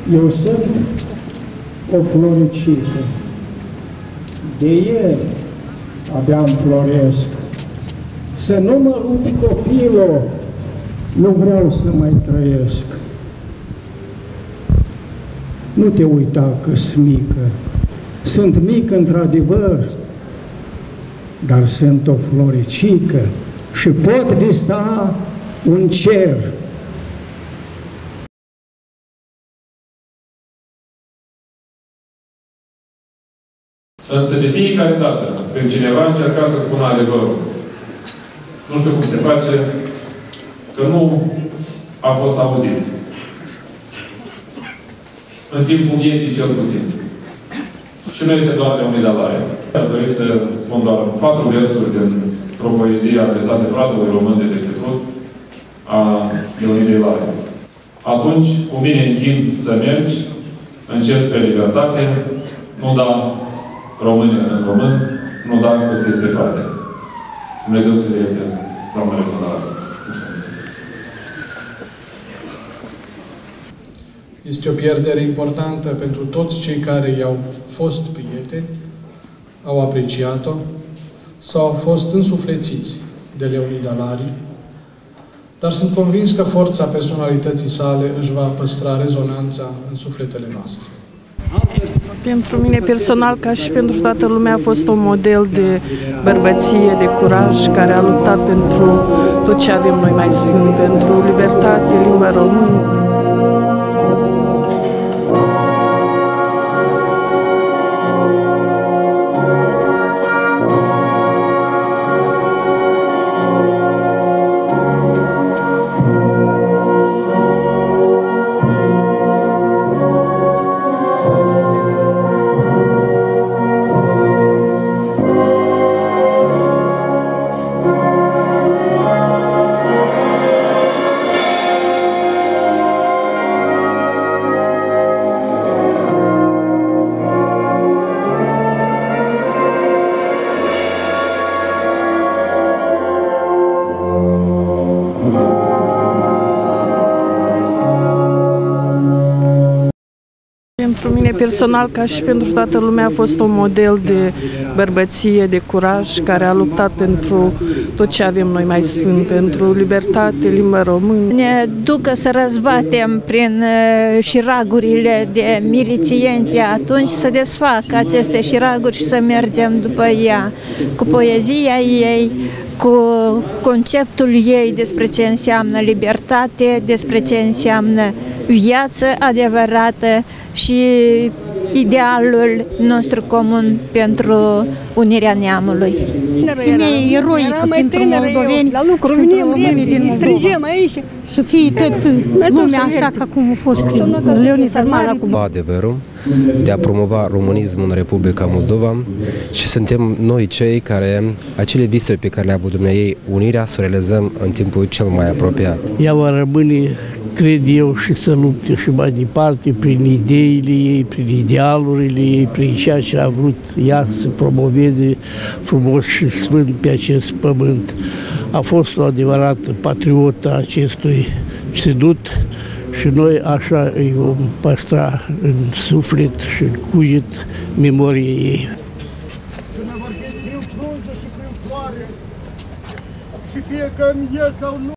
Eu sunt o floricică. De ieri abia înfloresc. Să nu mă rupi, copilo, nu vreau să mai trăiesc. Nu te uita că-s mică. Sunt mic într-adevăr, dar sunt o floricică și pot visa un cer. Însă de fiecare dată, când cineva încerca să spună adevărul, nu știu cum se face, că nu a fost auzit. În timpul vieții cel puțin. Și nu este doar Leonida Laie. Aș dori să spun doar 4 versuri dintr-o poezie adresată fratelui român de peste tot, a Leonidei Laie. Atunci, cu mine închin să mergi, încerci pe libertate, nu da române în român, nu da cât este frate. Dumnezeu să le ierte, Doamne, Fădărată. Este o pierdere importantă pentru toți cei care i-au fost prieteni, au apreciat-o sau au fost însuflețiți de Leonida Laie, dar sunt convins că forța personalității sale își va păstra rezonanța în sufletele noastre. Pentru mine personal, ca și pentru toată lumea, a fost un model de bărbăție, de curaj, care a luptat pentru tot ce avem noi mai sfânt, pentru libertate, limba română. Pentru mine personal, ca și pentru toată lumea, a fost un model de bărbăție, de curaj, care a luptat pentru tot ce avem noi mai sfânt, pentru libertate, limba română. Ne ducă să răzbatem prin șiragurile de milițieni pe atunci, să desfacă aceste șiraguri și să mergem după ea, cu poezia ei, cu conceptul ei despre ce înseamnă libertate, despre ce înseamnă viață adevărată și idealul nostru comun pentru unirea neamului. Femeie eroică pentru moldoveni, la lucru venim, strângem aici. Să fie tot lumea așa ca cum a fost Leonida Laie. Adevărul de a promova românismul în Republica Moldova și suntem noi cei care, acele visuri pe care le-a avut dumneavoastră, unirea, să o realizăm în timpul cel mai apropiat. Ea va rămâne, cred eu, și să lupte și mai departe prin ideile ei, prin idealurile ei, prin ceea ce a vrut ea să promoveze frumos și sfânt pe acest pământ. A fost o adevărată patriotă a acestui ținut și noi așa îi vom păstra în suflet și în cuget memoria ei. Și ne vorbim prin frunze și prin floare și fie că îmi ies sau nu.